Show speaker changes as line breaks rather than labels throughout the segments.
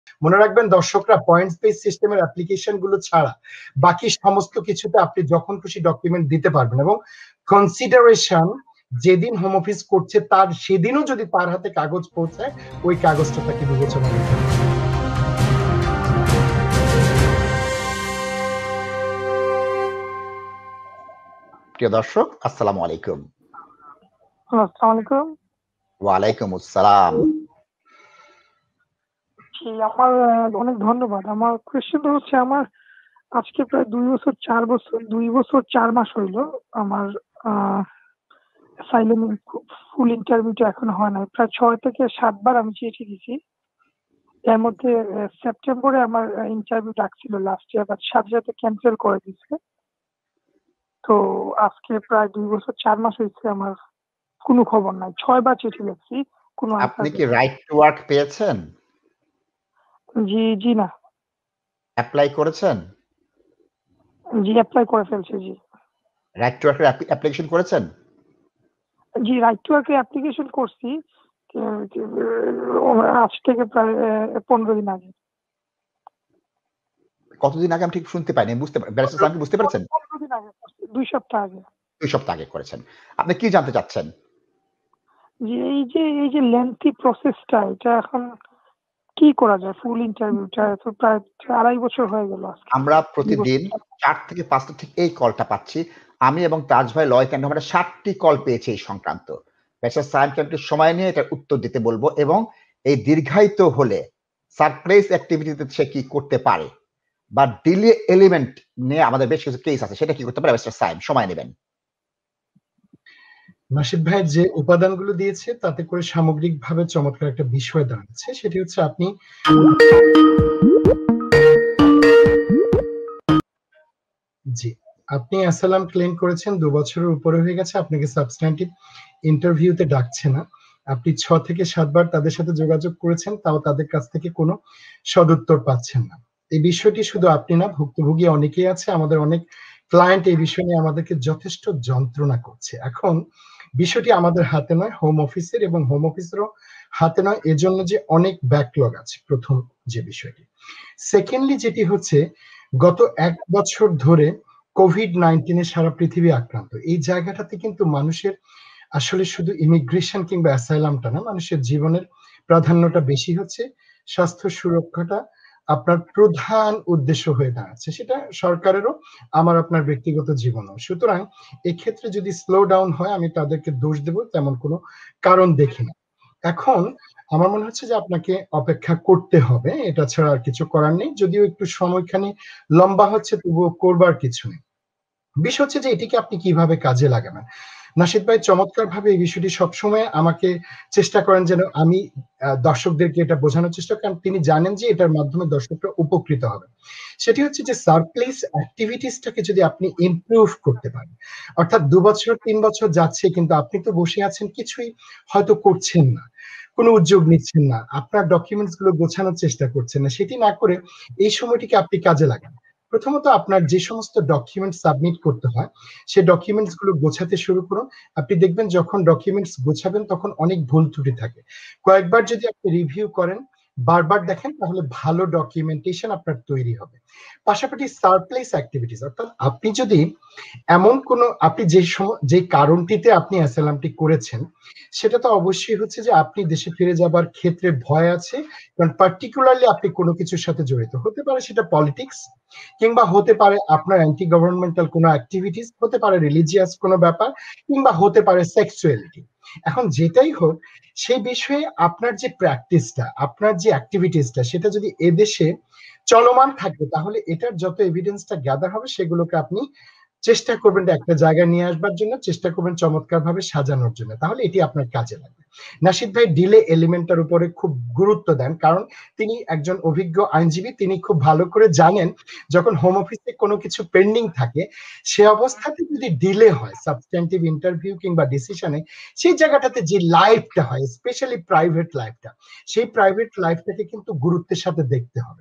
মনে রাখবেন দর্শকরা, পয়েন্টস বেস সিস্টেমের অ্যাপ্লিকেশন গুলো ছাড়া বাকি সমস্ত কিছুতে আপনি যখন খুশি ডকুমেন্ট দিতে পারবেন, এবং কনসিডারেশন যেদিন হোম অফিস করছে তার সেদিনও যদি তার হাতে কাগজ পৌঁছায়, ওই কাগজটা তাকে বিবেচনা করতে হবে।
প্রিয় দর্শক, আসসালামু আলাইকুম।
আসসালামু আলাইকুম।
ওয়ালাইকুম আসসালাম।
আমার অনেক ধন্যবাদ। আমার কোয়েশ্চেনটা হচ্ছে, আমার আজকে প্রায় 2 বছর 4 মাস হইল আমার অ্যাসাইলাম ফুল ইন্টারভিউটা এখনো হয় নাই। প্রায় 6 থেকে 7 বার আমি চিঠি দিছি। এর মধ্যে সেপ্টেম্বরে আমার ইন্টারভিউ ডাকছিল লাস্ট ইয়ার, বাট সাথে সাথে ক্যান্সেল করে দিচ্ছে। তো আজকে প্রায় 2 বছর 4 মাস হয়েছে, আমার কোনো খবর নাই। 6 বার চিঠি লিখছি, কোনো আনসার।
আপনি কি রাইট টু ওয়ার্ক পেয়েছেন?
জি না।
অ্যাপ্লাই করেছেন?
জি, অ্যাপ্লাই করে ফেলছি। জি,
রাইট টু ওয়ার্কের অ্যাপ্লিকেশন করেছেন?
জি, রাইট টু ওয়ার্কের অ্যাপ্লিকেশন করছি আজ থেকে প্রায় 15 দিন আগে।
কতদিন আগে আমি ঠিক শুনতে পাইনি, বুঝতে ব্যারিস্টার সাহেব বুঝতে পারছেন?
15 দিন আগে, 2 সপ্তাহ আগে।
2 সপ্তাহ আগে করেছেন। আপনি কি জানতে চাচ্ছেন?
জি, এই যে লেন্থি প্রসেসটা, এটা এখন কি করা যায়? ফুল ইন্টারভিউটা তো প্রায় 2.5 বছর হয়ে গেল।
আমরা প্রতিদিন 4 থেকে 5টা ঠিক এই কলটা পাচ্ছি। আমি এবং তাজ ভাই লয় ক্যান্ড আমরা 60টি কল পেয়েছি এই সংক্রান্ত। ব্যারিস্টার সাহেবকে একটু সময় নিয়ে এটার উত্তর দিতে বলবো, এবং এই দীর্ঘায়িত হলে সারপ্রাইজ অ্যাক্টিভিটিতে সে কি করতে পারে বা ডিলে এলিমেন্ট নিয়ে আমাদের বেশ কিছু কেস আছে, সেটা কি করতে পারে ব্যারিস্টার সাহেব সময় নেবেন।
নাশিদ ভাই যে উপাদানগুলো দিয়েছে তাতে করে সামগ্রিকভাবে চমৎকার একটা বিষয় দাঁড়াচ্ছে, সেটি হচ্ছে আপনি অ্যাসাইলাম ক্লেম করেছেন, 2 বছরের উপরে হয়ে গেছে, আপনাকে সাবস্ট্যান্টিভ ইন্টারভিউতে ডাকছে না। আপনি 6 থেকে 7 বার তাদের সাথে যোগাযোগ করেছেন, তাও তাদের কাছ থেকে কোনো সদুত্তর পাচ্ছেন না। এই বিষয়টি শুধু আপনি না, ভুক্তভোগী অনেকেই আছে। আমাদের অনেক ক্লায়েন্ট এই বিষয় নিয়ে আমাদেরকে যথেষ্ট যন্ত্রণা করছে। এখন বিষয়টি আমাদের হাতে নয়, হোম অফিসের, এবং হোম অফিসেরও হাতে নয়, এজন্য যে অনেক ব্যাকলগ আছে, প্রথম যে বিষয়টি। সেকেন্ডলি যেটি হচ্ছে, গত 1 বছর ধরে কোভিড-19 সারা পৃথিবী আক্রান্ত। এই জায়গাটাতে কিন্তু মানুষের আসলে শুধু ইমিগ্রেশন কিংবা অ্যাসাইলামটা না, মানুষের জীবনের প্রাধান্যটা বেশি হচ্ছে। স্বাস্থ্য সুরক্ষাটা আপনার প্রধান উদ্দেশ্য হয়ে দাঁড়াচ্ছে, সেটা সরকারেরও, আমার আপনার ব্যক্তিগত জীবনও। সুতরাং এক্ষেত্রে যদি স্লো ডাউন হয়, আমি তাদেরকে দোষ দেব তেমন কোনো কারণ দেখি না। এখন আমার মনে হচ্ছে যে আপনাকে অপেক্ষা করতে হবে, এটা ছাড়া আর কিছু করার নেই। যদিও একটু সময়খানি লম্বা হচ্ছে, তবুও করবার কিছু নেই। বিষয় হচ্ছে যে এটিকে আপনি কিভাবে কাজে লাগাবেন। নাশিদ ভাই চমৎকার ভাবে এই বিষয়টি সবসময় আমাকে চেষ্টা করেন যেন আমি দর্শকদেরকে এটা বোঝানোর চেষ্টা করি, কারণ তিনি জানেন যে এটার মাধ্যমে দর্শকরা উপকৃত হবে। সেটি হচ্ছে যে সারপ্লেস অ্যাক্টিভিটিসটাকে যদি আপনি ইমপ্রুভ করতে পারেন, অর্থাৎ 2 বছর 3 বছর যাচ্ছে কিন্তু আপনি তো বসে আছেন, কিছুই হয়তো করছেন না, কোনো উদ্যোগ নিচ্ছেন না, আপনার ডকুমেন্টস গুলো গোছানোর চেষ্টা করছেন না, সেটি না করে এই সময়টিকে আপনি কাজে লাগান। প্রথমত আপনার যে সমস্ত ডকুমেন্ট সাবমিট করতে হয়, সেই ডকুমেন্টস গুলো গোছাতে শুরু করুন। আপনি দেখবেন যখন ডকুমেন্টস গোছাবেন তখন অনেক ভুল ত্রুটি থাকে। কয়েকবার যদি আপনি রিভিউ করেন, বারবার দেখেন, তাহলে ভালো ডকুমেন্টেশন আপনার তৈরি হবে। পাশাপাশি সারপ্লেস অ্যাক্টিভিটিস, অর্থাৎ আপনি যদি এমন কোনো, আপনি যে কারণটিতে আপনি অ্যাসাইলামটি করেছেন, সেটা তো অবশ্যই হচ্ছে যে আপনি দেশে ফিরে যাবার ক্ষেত্রে ভয় আছে, কারণ পার্টিকুলারলি আপনি কোনো কিছুর সাথে জড়িত হতে পারে, সেটা পলিটিক্স, কিংবা হতে পারে আপনার অ্যান্টি গভর্নমেন্টাল কোনো অ্যাক্টিভিটিস, হতে পারে রিলিজিয়াস কোনো ব্যাপার, কিংবা হতে পারে সেক্সুয়ালিটি। এখন যেটাই হোক, সেই বিষয়ে আপনার যে প্র্যাকটিসটা, আপনার যে অ্যাক্টিভিটিসটা, সেটা যদি এদেশে চলমান থাকে, তাহলে এটার যত এভিডেন্সটা গ্যাদার হবে, সেগুলোকে আপনি চেষ্টা করবেন একটা জায়গায় নিয়ে আসবার জন্য, চেষ্টা করবেন চমৎকার ভাবে সাজানোর জন্য, তাহলে এটি আপনার কাজে লাগবে। নাশিদ ভাই ডিলে এলিমেন্টটার উপরে খুব গুরুত্ব দেন, কারণ তিনি একজন অভিজ্ঞ আইনজীবী। তিনি খুব ভালো করে জানেন যখন হোম অফিসে কোনো কিছু পেন্ডিং থাকে, সে অবস্থাতে যদি ডিলে হয় সাবস্ট্যান্টিভ ইন্টারভিউ কিংবা ডিসিশনে, সেই জায়গাটাতে যে লাইফটা হয়, স্পেশালি প্রাইভেট লাইফটা, সেই প্রাইভেট লাইফটাকে কিন্তু গুরুত্বের সাথে দেখতে হবে।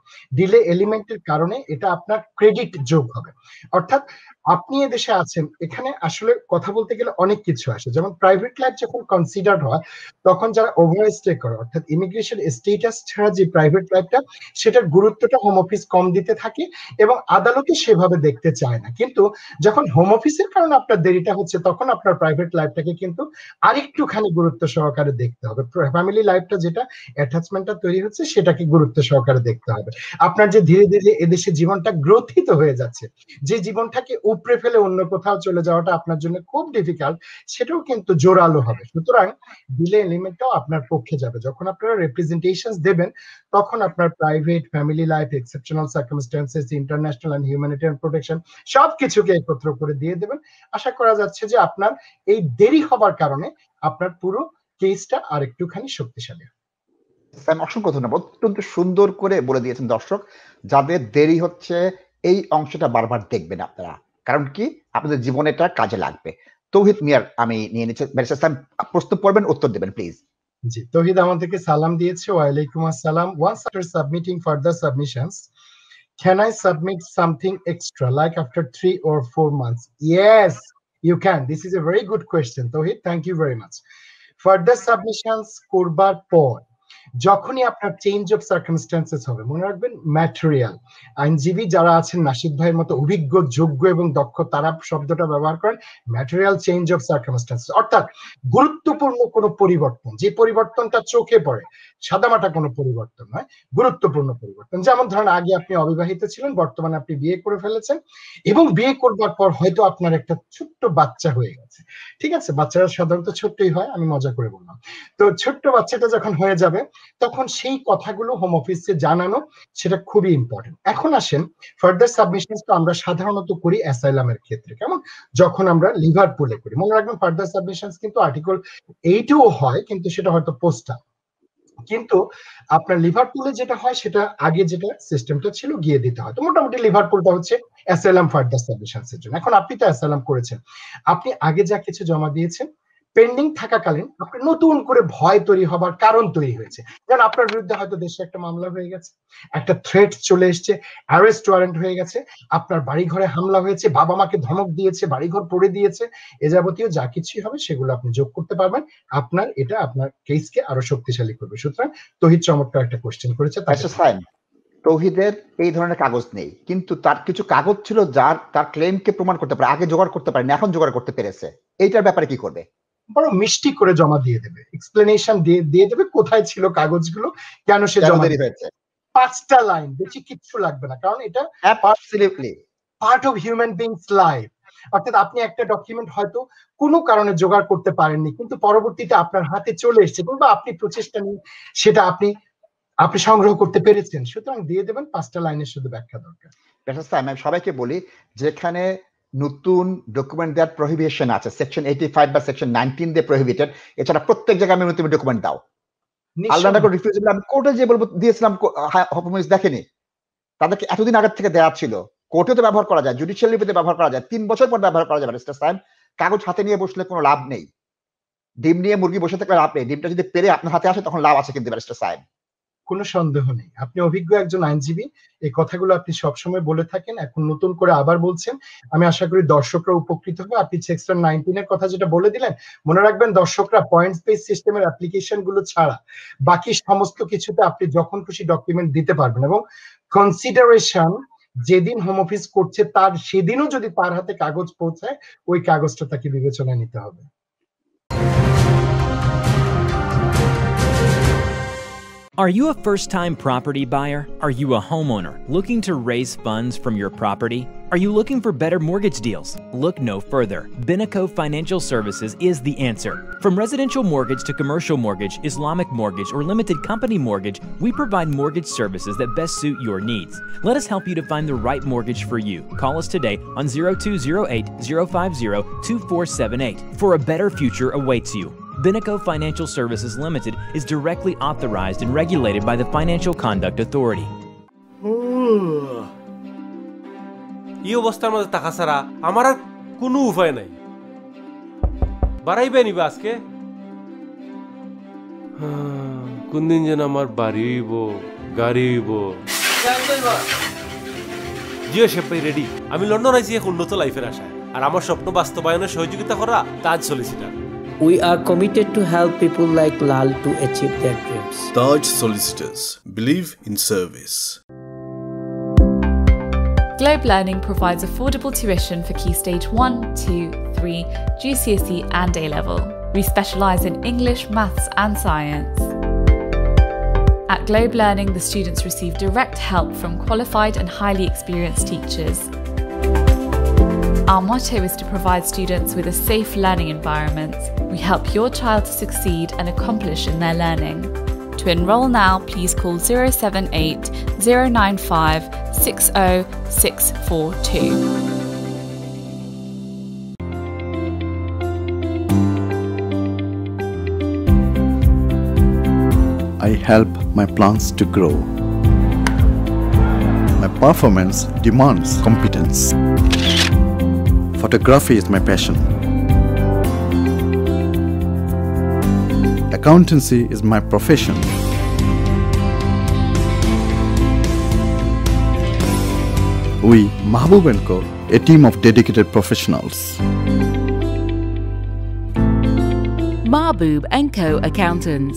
ডিলে এলিমেন্টের কারণে এটা আপনার ক্রেডিট যোগ হবে। অর্থাৎ আপনি এদেশে আছেন, এখানে আসলে কথা বলতে গেলে অনেক কিছু আসে, যেমন প্রাইভেট লাইফ যখন কনসিডার হয় তখন যারা ওভারস্টে করে, অর্থাৎ ইমিগ্রেশন স্টেটাস ছাড়া যে প্রাইভেট লাইফটা, সেটার গুরুত্বটা হোম অফিস কম দিতে থাকে এবং আদালতে সেভাবে দেখতে চায় না। কিন্তু যখন হোম অফিসের কারণে আপনার দেরিটা হচ্ছে, তখন আপনার প্রাইভেট লাইফটাকে কিন্তু আরেকটুখানি গুরুত্ব সহকারে দেখতে হবে। ফ্যামিলি লাইফটা যেটা অ্যাটাচমেন্টটা তৈরি হচ্ছে, সেটাকে গুরুত্ব সহকারে দেখতে হবে। আপনার যে ধীরে ধীরে এদেশে জীবনটা গ্রথিত হয়ে যাচ্ছে, যে জীবনটাকে উপড়ে ফেলে অন্য কোথাও চলে যাওয়াটা আপনার জন্য খুব ডিফিকাল্ট, সেটাও কিন্তু জোরালো হবে। সুতরাং ডিলে এলিমেন্টটাও আপনার পক্ষে যাবে। যখন আপনারা রিপ্রেজেন্টেশন দেবেন, তখন আপনার private, family life, exceptional circumstances, international and humanitarian protection সবকিছুকে একত্র করে দিয়ে দেবেন। আশা করা যাচ্ছে যে আপনার এই দেরি হবার কারণে আপনার পুরো কেসটা আর একটুখানি শক্তিশালী।
স্যাম, অসংখ্য ধন্যবাদ, অত্যন্ত সুন্দর করে বলে দিয়েছেন। দর্শক যাদের দেরি হচ্ছে, এই অংশটা বারবার দেখবেন আপনারা, কারণ কি আপনাদের জীবনে এটা কাজে লাগবে। তৌহিদ মিয়ার আমি নিয়ে নিচ্ছি, ব্যারিস্টার স্যাম প্রশ্ন পড়বেন, উত্তর দেবেন প্লিজ।
জি, তৌহিদ আমাদেরকে সালাম দিয়েছে। ওয়ালাইকুম আসসালাম। Once after submitting further submissions, can I submit something extra like after 3 or 4 months? Yes, you can. This is a very good question, Tauhid. Thank you very much. Further submissions করবার পর যখনই আপনার change of circumstances হবে, মনে রাখবেন material, আইনজীবী যারা আছেন নাশিদ ভাইয়ের মতো অভিজ্ঞ, যোগ্য এবং দক্ষ, তারা শব্দটা ব্যবহার করেন ম্যাটেরিয়াল চেঞ্জ অফ সার্কামস্ট্যান্সেস, অর্থাৎ গুরুত্বপূর্ণ কোনো পরিবর্তন, যে পরিবর্তনটা চোখে পড়ে, সাদামাটা কোনো পরিবর্তন নয়, গুরুত্বপূর্ণ পরিবর্তন। যেমন ধরেন আগে আপনি অবিবাহিত ছিলেন, বর্তমানে আপনি বিয়ে করে ফেলেছেন এবং বিয়ে করবার পর হয়তো আপনার একটা ছোট্ট বাচ্চা হয়ে গেছে। ঠিক আছে, বাচ্চারা সাধারণত ছোট্টই হয়, আমি মজা করে বললাম। তো ছোট্ট বাচ্চাটা যখন হয়ে যাবে, তখন সেই কথাগুলো হোম অফিসে জানানো, সেটা খুবই ইম্পর্টেন্ট। এখন আসেন ফার্দার সাবমিশনস, তো আমরা সাধারণত করি অ্যাসাইলামের ক্ষেত্রে, কেমন যখন আমরা লিভারপুলে করি। মনে রাখবেন ফার্দার সাবমিশনস কিন্তু আর্টিকেল 8-ও হয়, কিন্তু সেটা হয়তো পোস্টাল। কিন্তু আপনার লিভারপুলে যেটা হয়, সেটা আগে যেটা সিস্টেমটা ছিল গিয়ে দিতে হয়। তো মোটামুটি লিভারপুলটা হচ্ছে অ্যাসাইলাম ফার্দার সাবমিশনস এর জন্য। এখন আপনি তো অ্যাসাইলাম করেছেন, আপনি আগে যা কিছু জমা দিয়েছেন, পেন্ডিং থাকাকালীন আপনার নতুন করে ভয় তৈরি হবার কারণ তৈরি হয়েছে। যেমন আপনার বিরুদ্ধে হয়তো দেশে একটা মামলা হয়ে গেছে, একটা থ্রেট চলে এসছে, অ্যারেস্ট ওয়ারেন্ট হয়ে গেছে, আপনার বাড়ি ঘরে হামলা হয়েছে, বাবা মাকে ধমক দিয়েছে, বাড়িঘর পড়ে দিয়েছে, এ যাবতীয় যা কিছুই হবে সেগুলো আপনি যোগ করতে পারবেন। আপনার এটা আপনার কেসকে আরো শক্তিশালী করবে। সুতরাং তৌহিদ চমৎকার একটা কোশ্চেন করেছে।
তৌহিদের এই ধরনের কাগজ নেই, কিন্তু তার কিছু কাগজ ছিল যার তার ক্লেমকে প্রমাণ করতে পারে, আগে জোগাড় করতে পারেনি, এখন জোগাড় করতে পেরেছে। এইটার ব্যাপারে কি করবে?
বড় মিষ্টি করে জমা দিয়ে দেবে, এক্সপ্লেনেশন দিয়ে দেবে কোথায় ছিল কাগজগুলো, কেন সে জমা দিয়েছে। 5টা লাইন, বেশি কিচ্ছু লাগবে না, কারণ এটা part of human beings life. অর্থাৎ আপনি একটা ডকুমেন্ট হয়তো কোনো কারণে জোগাড় করতে পারেননি, কিন্তু পরবর্তীতে আপনার হাতে চলে এসেছে, কিংবা আপনি প্রচেষ্টা নিয়ে সেটা আপনি সংগ্রহ করতে পেরেছেন। সুতরাং দিয়ে দেবেন, 5টা লাইনের শুধু ব্যাখ্যা দরকার।
আমি সবাইকে বলি, যেখানে নতুন ডকুমেন্ট দেওয়ার প্রহিবিশন আছে, সেকশন 85 বা সেকশন 19 দিয়ে প্রহিবিটেড, এছাড়া প্রত্যেক জায়গায় আমি নতুন ডকুমেন্ট দাও। আলাদা করে রিফিউজ, আমি কোর্টে যে বলবো দিয়েছিলাম, হোমমিনিস্ট দেখেনি, তাদেরকে এতদিন আগের থেকে দেওয়া ছিল। কোর্টে তো ব্যবহার করা যায়, জুডিশিয়াল রিভিউতে ব্যবহার করা যায়, 3 বছর পর ব্যবহার করা যাবে। ব্যারিস্টার সাহেব, কাগজ হাতে নিয়ে বসলে কোনো লাভ নেই, ডিম নিয়ে মুরগি বসে থাকলে লাভ নেই। ডিমটা যদি পেরে আপনার হাতে আসে, তখন লাভ আছে কিন্তু ব্যারিস্টার সাহেব।
কোনো সন্দেহ নেই, আপনি অভিজ্ঞ একজন আইনজীবী, এই কথাগুলো আপনি সবসময় বলে থাকেন, এখন নতুন করে আবার বলছেন। আমি আশা করি দর্শকরা উপকৃত হবে। আপনি সেকশন 19 এর কথা যেটা বলে দিলেন, মনে রাখবেন দর্শকরা, পয়েন্টস বেস সিস্টেমের অ্যাপ্লিকেশন গুলো ছাড়া বাকি সমস্ত কিছুতে আপনি যখন খুশি ডকুমেন্ট দিতে পারবেন, এবং কনসিডারেশন যেদিন হোম অফিস করছে তার সেদিনও যদি তার হাতে কাগজ পৌঁছায়, ওই কাগজটা তাকে বিবেচনায় নিতে হবে।
Are you a first-time property buyer? Are you a homeowner looking to raise funds from your property? Are you looking for better mortgage deals? Look no further. Binaco Financial Services is the answer. From residential mortgage to commercial mortgage, Islamic mortgage, or limited company mortgage, we provide mortgage services that best suit your needs. Let us help you to find the right mortgage for you. Call us today on 0208-050-2478. For a better future awaits you. Binaco Financial Services Limited is directly authorized and regulated by the Financial Conduct Authority.
এই অবস্থার মধ্যে টাকা ছাড়া আমার আর কোনো উপায় নাই। বাড়াইবে নিবা আজকে? কোন দিন যেন আমার বাড়ি হইব, গাড়ি হইব। জিও শেফ ভাই রেডি। আমি লন্ডন আইছি এক উন্নত লাইফের আশায়, আর আমার স্বপ্ন বাস্তবায়নে সহযোগিতা করা Taj solicitor.
We are committed to help people like Lal to achieve their dreams.
Taj Solicitors. Believe in service.
Globe Learning provides affordable tuition for Key Stage 1, 2, 3, GCSE and A-Level. We specialise in English, Maths and Science. At Globe Learning, the students receive direct help from qualified and highly experienced teachers. Our motto is to provide students with a safe learning environment. We help your child to succeed and accomplish in their learning. To enrol now, please call 078 095 60642.
I help my plants to grow. My performance demands competence. Photography is my passion. Accountancy is my profession. We, Mahbub & Co, a team of dedicated professionals.
Mahbub & Co Accountants.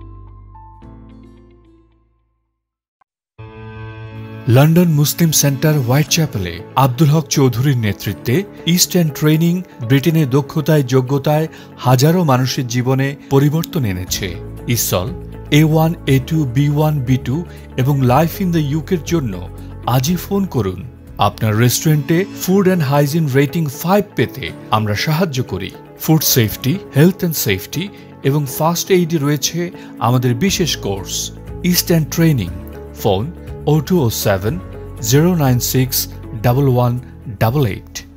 London Muslim centre হোয়াইটচ্যাপেলে আব্দুল হক চৌধুরীর নেতৃত্বে east End training ব্রিটেনের দক্ষতায় যোগ্যতায় হাজারো মানুষের জীবনে পরিবর্তন এনেছে। Isle A1, A2, B1, B2 এবং লাইফ ইন দ্য ইউকের জন্য আজই ফোন করুন। আপনার রেস্টুরেন্টে ফুড অ্যান্ড হাইজিন রেটিং 5 পেতে আমরা সাহায্য করি। Food safety, health and safety এবং ফার্স্ট এইডে রয়েছে আমাদের বিশেষ কোর্স। East End training, phone 0207 096 1188